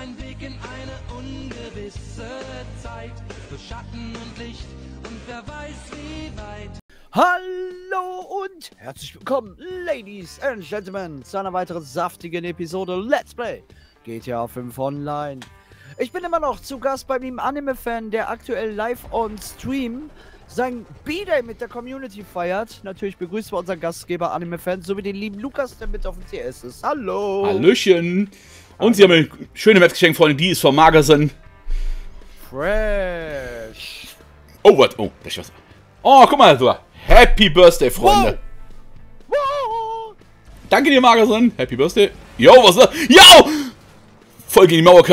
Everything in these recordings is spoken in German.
ein Weg in eine ungewisse Zeit. Für Schatten und Licht und wer weiß wie weit. Hallo und herzlich willkommen, Ladies and Gentlemen, zu einer weiteren saftigen Episode Let's Play GTA 5 Online. Ich bin immer noch zu Gast bei dem Anime-Fan, der aktuell live on Stream sein B-Day mit der Community feiert. Natürlich begrüßen wir unseren Gastgeber Anime-Fan sowie den lieben Lukas, der mit auf dem TS ist. Hallo! Hallöchen! Und sie haben eine schöne Map geschenkt, Freunde, die ist vom Magasin. Fresh! Oh, was? Oh, das ist was. Oh, guck mal, so. Happy Birthday, Freunde! Wow. Wow. Danke dir, Magasin! Happy Birthday! Yo, was ist das? Yo! Voll gegen die Mauer.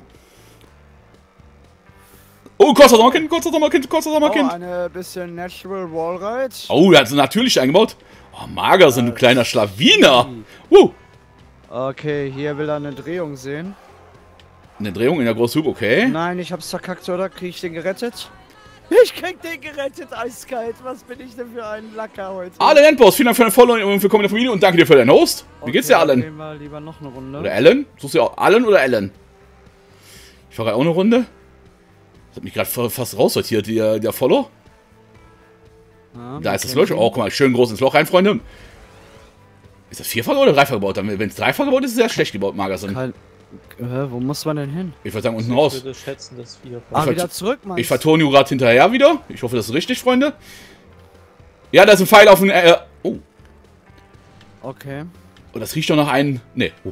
Oh, kurzer Sommerkind, kurzer Sommerkind, kurzer Sommerkind. Oh, eine bisschen Natural Wallride. Oh, der hat so natürlich eingebaut. Oh, Magasin, du kleiner Schlawiner. Okay, hier will er eine Drehung sehen. Eine Drehung in der Großhub, okay. Nein, ich hab's verkackt, oder? Krieg ich den gerettet? Ich krieg den gerettet, eiskalt. Was bin ich denn für ein Lacker heute? Allen Endboss, vielen Dank für dein Follow und willkommen in der Familie und danke dir für deinen Host. Wie geht's dir, Allen? Gehen wir lieber noch eine Runde. Oder Allen? Suchst du auch Allen oder Allen? Ich fahre auch eine Runde. Das hat mich gerade fast raussortiert, der Follow. Ja, Da ist das Loch. Oh, guck mal, schön groß ins Loch rein, Freunde. Ist das vierfach oder dreifach gebaut? Wenn es dreifach gebaut ist, ist es sehr schlecht gebaut, Magasin. Wo muss man denn hin? Ich würde sagen, unten raus. Ich würde schätzen, dass vierfach. Ah, wieder zurück, Mann. Ich fahre Tonio gerade hinterher wieder. Ich hoffe, das ist richtig, Freunde. Ja, da ist ein Pfeil auf dem... oh. Okay. Oh, das riecht doch nach einem... Ne. Oh.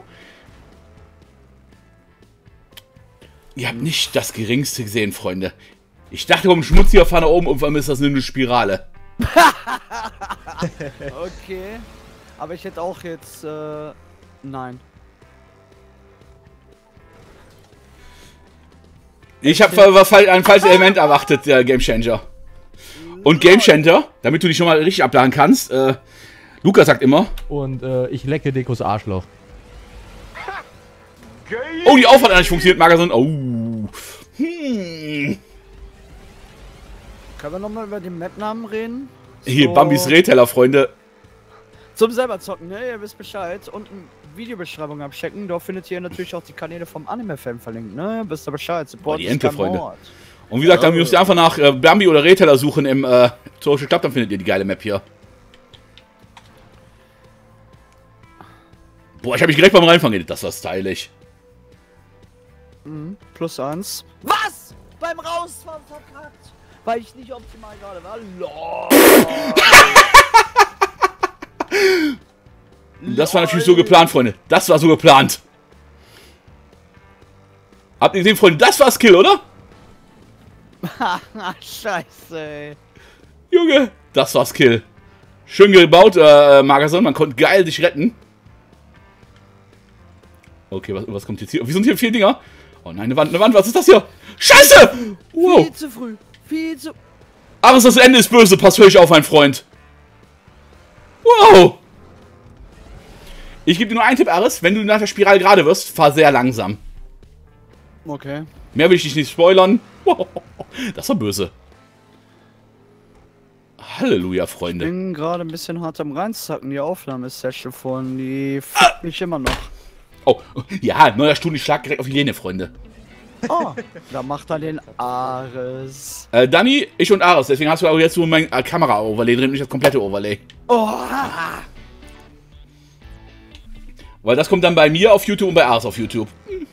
Ihr habt nicht das Geringste gesehen, Freunde. Ich dachte, um schmutziger fahren nach oben und vor allem ist das nur eine Spirale. Okay. Aber ich hätte auch jetzt, nein. Ich habe ein falsches Element erwartet, der Gamechanger. Und Gamechanger, damit du dich schon mal richtig abladen kannst, Lukas sagt immer... Und ich lecke Dekos Arschloch. Oh, die Auffahrt hat nicht funktioniert, Magasin. Oh. Hm. Können wir nochmal über den Map-Namen reden? Hier, So. Bambis Rehteller, Freunde. Zum selber zocken, ne? Ihr wisst Bescheid. Und eine Videobeschreibung abchecken. Dort findet ihr natürlich auch die Kanäle vom Anime-Fan verlinkt, ne? Wisst ihr Bescheid. Support Die Ente, ist kein Freunde. Mord. Und wie gesagt, dann müsst ihr einfach nach Bambi oder Rehteller suchen im Social Club, dann findet ihr die geile Map hier. Boah, ich habe mich direkt beim Reinfahren geredet. Das war stylisch. Mhm. +1. Was? Beim Rausfahren verkackt? Weil ich nicht optimal gerade war. LOL. Das war natürlich so geplant, Freunde. Das war so geplant. Habt ihr gesehen, Freunde? Das war Skill, oder? Scheiße, ey. Junge, das war Skill. Schön gebaut, Magasin. Man konnte geil sich retten. Okay, was kommt jetzt hier? Wie sind hier 4 Dinger? Oh nein, eine Wand. Was ist das hier? Scheiße! Wow. Viel zu früh. Viel zu... Aris, das Ende ist böse. Pass völlig auf, mein Freund. Wow. Ich gebe dir nur einen Tipp, Aris. Wenn du nach der Spirale gerade wirst, fahr sehr langsam. Okay. Mehr will ich dich nicht spoilern. Wow. Das war böse. Halleluja, Ich Freunde. bin gerade ein bisschen hart am Reinzacken. Die Aufnahmesession von, die fickt mich immer noch. Oh, ja, neuer Stundenschlag direkt auf die Lehne, Freunde. Oh, da macht er den Ares. Dani, ich und Aris. Deswegen hast du auch jetzt nur mein Kamera-Overlay drin, nicht das komplette Overlay. Oh, Weil das kommt dann bei mir auf YouTube und bei Aris auf YouTube.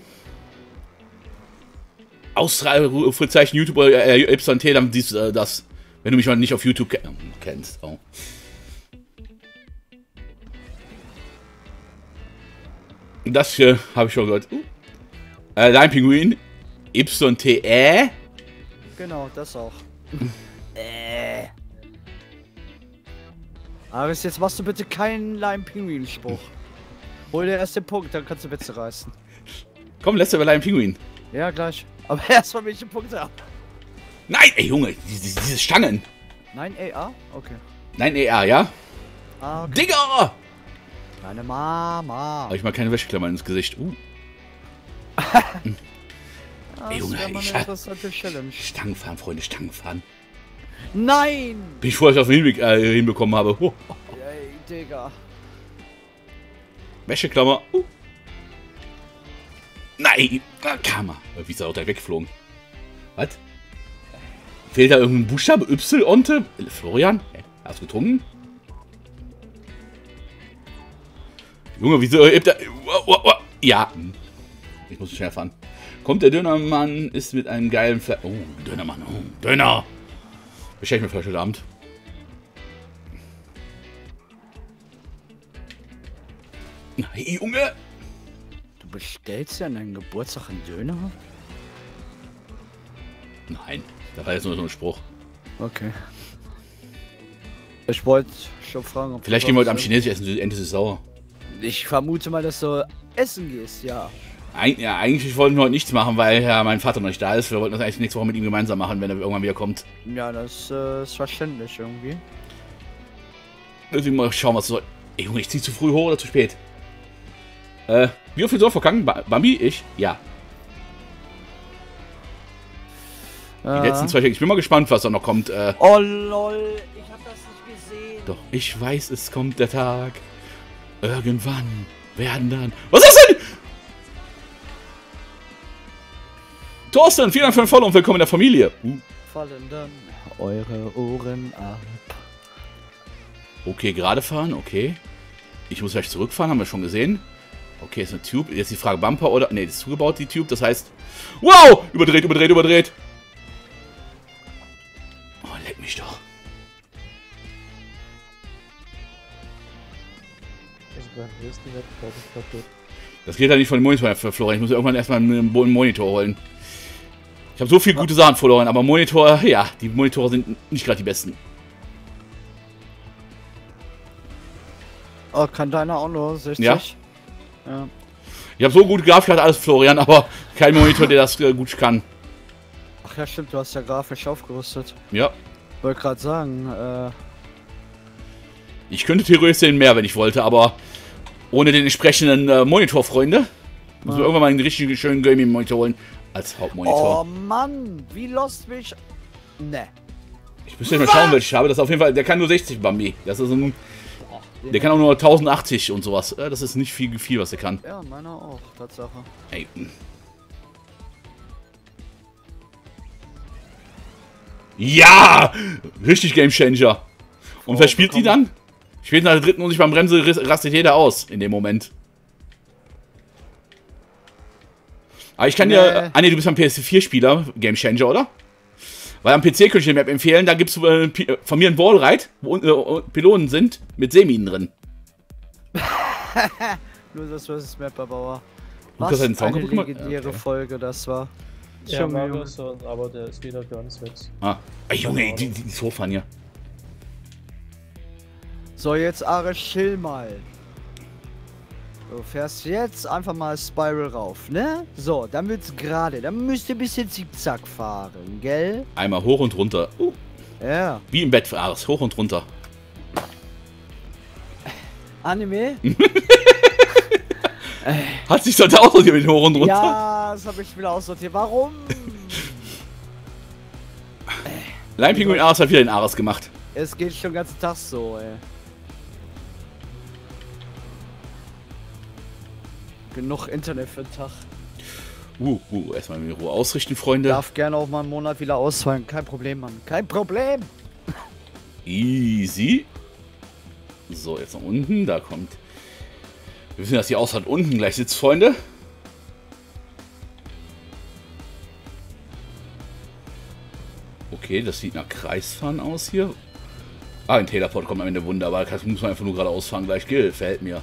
Ausrufezeichen YouTube oder YT, dann siehst du das. Wenn du mich mal nicht auf YouTube kennst. Oh. Das hier habe ich schon gehört. Dein Pinguin. YTE. genau, das auch. Ares, jetzt machst du bitte keinen Lime-Pinguin-Spruch. Hol dir erst den Punkt, dann kannst du Witze reißen. Komm, lässt du bei deinem Pinguin. Ja, gleich. Aber erstmal welche Punkte ab. Nein, ey Junge, diese Stangen. Nein, A? Okay. Nein, ER, ja? Ah, okay. Digga! Meine Mama. Habe ich mal keine Wäscheklammer ins Gesicht. Ja, Ey, das Junge, wäre mal eine ich- interessante Challenge. Stangenfahren, Freunde, Stangenfahren. Nein! Bin ich froh, dass ich auf den Hinweg hinbekommen habe. Ey, Digga. Wäscheklammer. Nein! Karma. Wie ist er auch da weggeflogen? Was? Fehlt da irgendein Buchstabe? Y-Onte? Florian? Hast du getrunken? Junge, wieso hebt er... Ja. Ich muss schnell fahren. Kommt der Dönermann, ist mit einem geilen Fleisch... Oh, Dönermann. Oh, Döner. Bestell ich mir vielleicht heute Abend. Nein, Junge. Du bestellst ja an deinem Geburtstag einen Döner? Nein, da war jetzt nur so ein Spruch. Okay. Ich wollte schon fragen, ob... Vielleicht gehen wir heute am Chinesisch essen, Ente ist sauer. Ich vermute mal, dass du essen gehst, ja. Ja, eigentlich wollten wir heute nichts machen, weil ja mein Vater noch nicht da ist. Wir wollten das eigentlich nächste Woche mit ihm gemeinsam machen, wenn er irgendwann wieder kommt. Ja, das ist verständlich irgendwie. Deswegen mal schauen, was soll. Ey, Junge, ich zieh zu früh hoch oder zu spät? Wie viel soll verkacken? Bambi? Ich? Ja. Die letzten 2 Tage. Ich bin mal gespannt, was da noch kommt. Oh lol, ich hab das nicht gesehen. Doch, ich weiß, es kommt der Tag. Irgendwann werden dann... Was ist das denn? Thorsten, vielen Dank für den Follow und willkommen in der Familie. Fallen dann eure Ohren ab. Okay, gerade fahren, okay. Ich muss gleich zurückfahren, haben wir schon gesehen. Okay, ist eine Tube. Jetzt die Frage, Bumper oder... Ne, das ist zugebaut, die Tube. Das heißt... Wow! Überdreht, überdreht, überdreht. Oh, leck mich doch. Das geht ja nicht von dem Monitor für Florian. Ich muss irgendwann erstmal einen Monitor holen. Ich habe so viele gute Sachen verloren, aber Monitor... Ja, die Monitore sind nicht gerade die besten. Oh, kann deiner auch nur 60? Ja. Ja. Ich habe so gute Grafik, alles Florian, aber kein Monitor, der das gut kann. Ach ja, stimmt, du hast ja grafisch aufgerüstet. Ja. Wollte gerade sagen, Ich könnte theoretisch den mehr, wenn ich wollte, aber ohne den entsprechenden Monitor, Freunde, muss man irgendwann mal einen richtig schönen Gaming-Monitor holen als Hauptmonitor. oh Mann, wie lost will ich... Ne. Ich müsste mal schauen, welchen ich habe. Das ist auf jeden Fall, der kann nur 60 Bambi. Das ist ein, der kann auch nur 1080 und sowas. Das ist nicht viel, was der kann. Ja, meiner auch, Tatsache. Ey. Ja! Richtig Game Changer. Und wer spielt die dann? Spielt nach der dritten und sich beim Bremse rastet jeder aus in dem Moment. Aber ich kann dir... Ah ne, du bist ein PS4-Spieler, Game Changer, oder? Weil am PC könnte ich die Map empfehlen, da gibt es von mir ein Wallride, wo Pylonen sind, mit Seeminen drin. Nur das vs. Mapperbauer. Was Was eine eine legendäre Folge das war. Ja, Schon war Junge. das so, aber der ist wieder ganz weg. Ah. Ey, Junge, die Sofan hier. So, jetzt Are, chill mal. Du fährst jetzt einfach mal Spiral rauf, ne? So, dann wird's gerade. Dann müsst ihr ein bisschen zickzack fahren, gell? Einmal hoch und runter. Ja. Wie im Bett für Ares, hoch und runter. Anime? Hat sich sollte auch so mit hoch und runter? Ja, das habe ich wieder aussortiert. Warum? Leinpinguin Ares hat wieder den Ares gemacht. Es geht schon den ganzen Tag so, ey. Genug Internet für den Tag. Erstmal in Ruhe ausrichten, Freunde. Darf gerne auch mal einen Monat wieder ausfallen. Kein Problem, Mann. Kein Problem. Easy. So, jetzt nach unten. Da kommt... Wir wissen, dass die Ausfahrt unten gleich sitzt, Freunde. Okay, das sieht nach Kreisfahren aus hier. Ah, ein Teleport kommt am Ende wunderbar. Das muss man einfach nur geradeaus fahren. Gleich gefällt mir.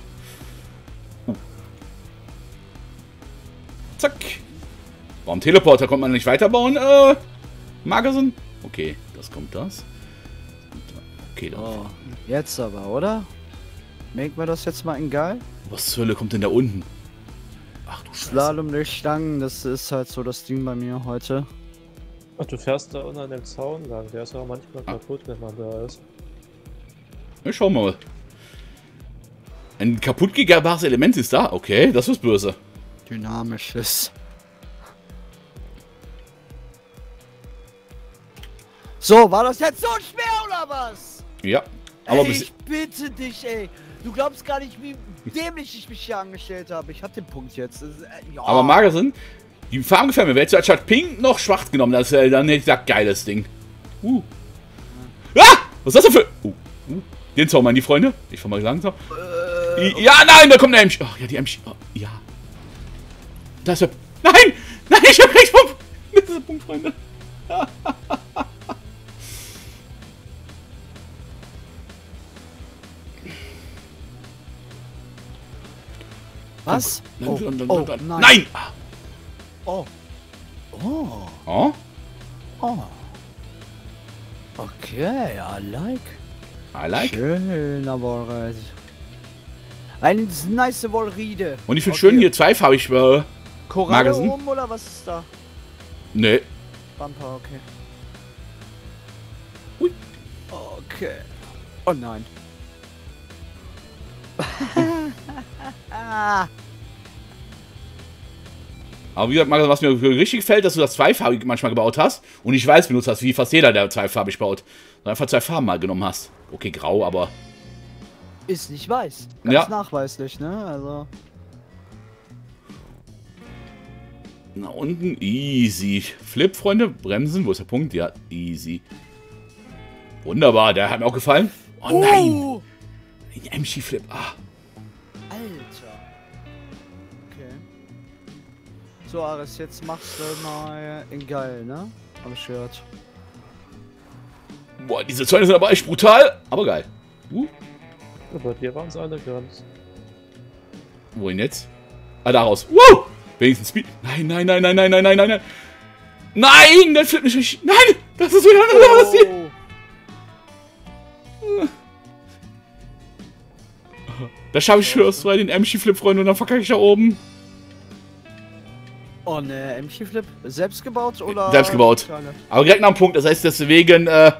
Zack. Warum Teleporter? Kommt man nicht weiterbauen? Magazin? Okay, das kommt das. Okay, dann. Oh, jetzt aber, oder? Make wir das jetzt mal in geil? Was zur Hölle kommt denn da unten? Ach du Scheiße. Slalom durch Stangen, das ist halt so das Ding bei mir heute. Ach, du fährst da unter dem Zaun lang. Der ist ja manchmal kaputt, wenn man da ist. Ja, schau mal. Ein kaputtgebares Element ist da. Okay, das ist böse. Dynamisches. So, war das jetzt so schwer oder was? Ja, aber Ey, ich bitte dich, ey. Du glaubst gar nicht, wie dämlich ich mich hier angestellt habe. Ich hab den Punkt jetzt. Das ist, ja. Aber Magerson, die Farben gefällt mir. Hättest du anstatt pink noch schwarz genommen, das ist dann hätte ich gesagt, geiles Ding. Ah! Was ist das denn für... Den Zaun meinen die Freunde? Ich fahr mal langsam. Ja, nein, da kommt eine MC. Oh, ja, die MC. Oh, ja. Da ist der... Nein! Nein, ich hab recht. Das ist der Punkt, Freunde. Was? Oh, nein. Nein! Oh. Oh. Oh? Oh. Okay, I like. I like. Schön, aber... Eine nice Wollriede. Und ich finde schön hier zweifarbig. Koralle Magerson? oben oder was ist da? Nee. Bumper, okay. Ui. Okay. Oh nein. Aber wie gesagt, Magerson, was mir richtig gefällt, dass du das zweifarbig manchmal gebaut hast und nicht weiß benutzt hast, wie fast jeder, der zweifarbig baut. Sondern einfach zwei Farben mal genommen hast. Okay, grau, aber... Ist nicht weiß. Ganz Ja. nachweislich, ne? Also. Na, unten easy. Flip, Freunde. Bremsen. Wo ist der Punkt? Ja, easy. Wunderbar. Der hat mir auch gefallen. Oh nein. Ein MC-Flip. Ah. Alter. Okay. So, Aris, jetzt machst du mal in geil, ne? Am Shirt. Boah, diese Zäune sind aber echt brutal. Aber geil. Aber hier waren es alle ganz. Wohin jetzt? Ah, daraus. Wow! Wenigstens Speed. Nein, nein, nein, nein, nein, nein, nein, nein, nein. Nein, der flippt nicht. Nein! Das ist wieder eine andere Stil. Da schaffe ich Schürst rein, den MC-Flip, Freunde, und dann verkacke ich da oben. Oh ne, MC-Flip. Selbst gebaut oder? Selbst gebaut. Kleine? Aber direkt nach dem Punkt, das heißt deswegen, Okay.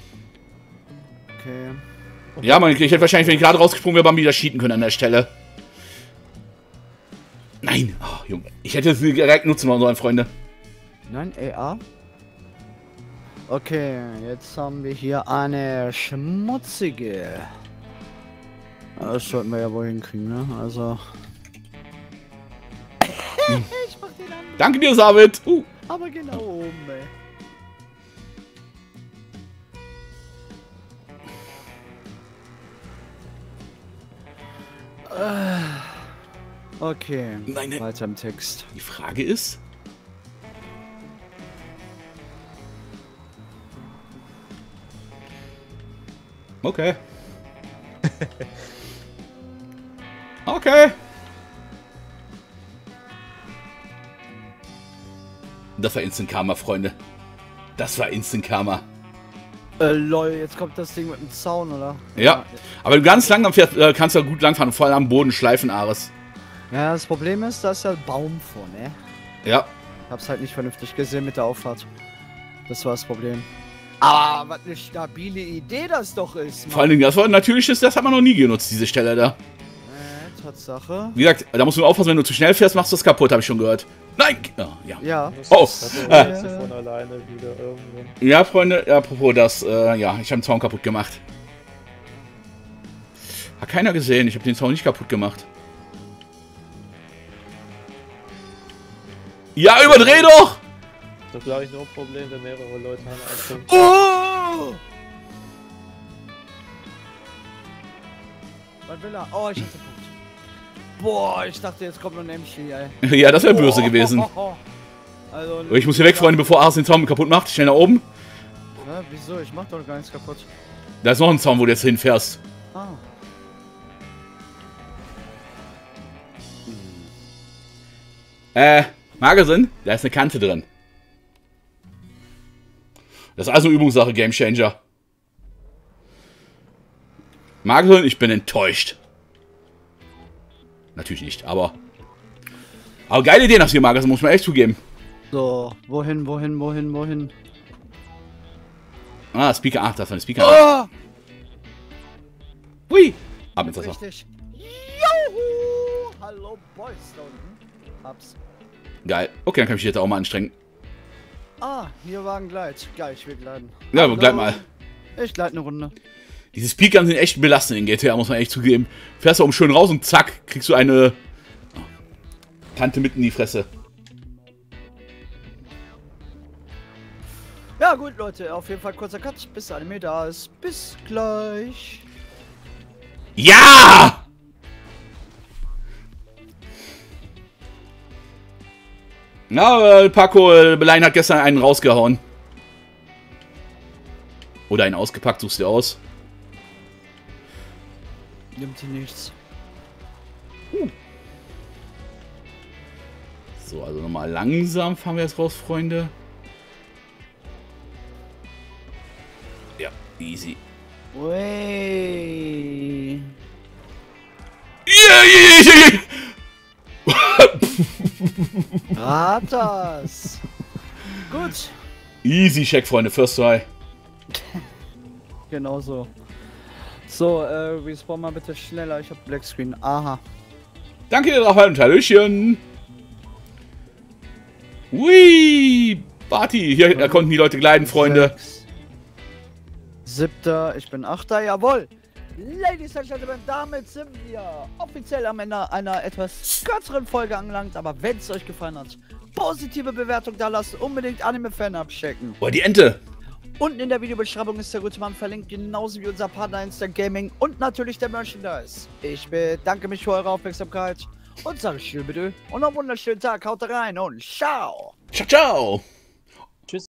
ja, man, ich hätte wahrscheinlich, wenn ich gerade rausgesprungen wäre, wieder cheaten können an der Stelle. Nein, oh, Junge. Ich hätte es direkt nutzen sollen, Freunde. Nein, EA. Okay, jetzt haben wir hier eine schmutzige. Das sollten wir ja wohl hinkriegen, ne? Also. Ich mach den an. Danke dir, David. Aber genau oben, ey. Okay, Nein. weiter im Text. Die Frage ist... Okay. Okay. Das war Instant Karma, Freunde. Das war Instant Karma. Lol, jetzt kommt das Ding mit dem Zaun, oder? Ja. Aber wenn du ganz langsam fährst, kannst du gut langfahren und vor allem am Boden schleifen, Ares. Ja, das Problem ist, da ist ja ein Baum vor, ne? Ja. Ich hab's halt nicht vernünftig gesehen mit der Auffahrt. Das war das Problem. Aber was eine stabile Idee das doch ist, Mann. Vor allen Dingen, das war natürlich, das hat man noch nie genutzt, diese Stelle da. Tatsache. Wie gesagt, da musst du aufpassen, wenn du zu schnell fährst, machst du das kaputt, habe ich schon gehört. Nein! Ja. Ja. Oh! Das von alleine wieder irgendwo. Ja, Freunde, apropos das, ja, ich habe den Zaun kaputt gemacht. Hat keiner gesehen, ich habe den Zaun nicht kaputt gemacht. Ja, überdreh doch! Das ist glaube ich nur ein Problem, wenn mehrere Leute an einem Punkt. Oh! Was will er? Oh, ich hatte Punkt. Boah, ich dachte, jetzt kommt noch ein MC, ey. Ja, das wäre böse gewesen. Also, Ich muss hier weg, Freunde, bevor Ares den Zaun kaputt macht. Schnell nach oben. Ja, wieso? Ich mach doch gar nichts kaputt. Da ist noch ein Zaun, wo du jetzt hinfährst. Ah. Magerson, da ist eine Kante drin. Das ist also eine Übungssache, Gamechanger. Magerson, ich bin enttäuscht. Natürlich nicht, aber... Aber geile Ideen hast du hier, Magerson, muss man echt zugeben. So, wohin? Ah, Speaker 8, das war ein Speaker 8. Oh! Hui! Ab ins Wasser. Richtig. Juhu! Hallo, Boys da unten. Hab's. Geil. Okay, dann kann ich mich jetzt auch mal anstrengen. Ah, hier Wagen gleit. Geil, ich will gleiten. Ja, Hallo. bleib mal. Ich gleite eine Runde. Diese Speedguns sind echt belastend in GTA, muss man echt zugeben. Fährst du oben schön raus und zack, kriegst du eine Tante mitten in die Fresse. Ja gut, Leute, auf jeden Fall kurzer Cut, bis der Anime da ist. Bis gleich. Ja! Na, Paco Belein hat gestern einen rausgehauen. Oder einen ausgepackt, suchst du aus. Nimmt sie nichts. So, also nochmal langsam fahren wir jetzt raus, Freunde. Ja, easy. Ui. Ratas. Gut. Easy Check, Freunde, first try. Genau so. So, respawn mal bitte schneller. Ich hab Black Screen. Aha. Danke dir, Raphael und Hallöchen. Ui, Barty. Hier da konnten die Leute gleiten, Freunde. 7. Ich bin 8. Jawohl. Ladies and Gentlemen, damit sind wir offiziell am Ende einer etwas kürzeren Folge angelangt. Aber wenn es euch gefallen hat, positive Bewertung da lassen. Unbedingt Anime-Fan abchecken. Boah, die Ente. Unten in der Videobeschreibung ist der gute Mann verlinkt, genauso wie unser Partner Instant Gaming und natürlich der Merchandise. Ich bedanke mich für eure Aufmerksamkeit und sage tschüss bitte und noch einen wunderschönen Tag. Haut rein und ciao. Ciao, ciao.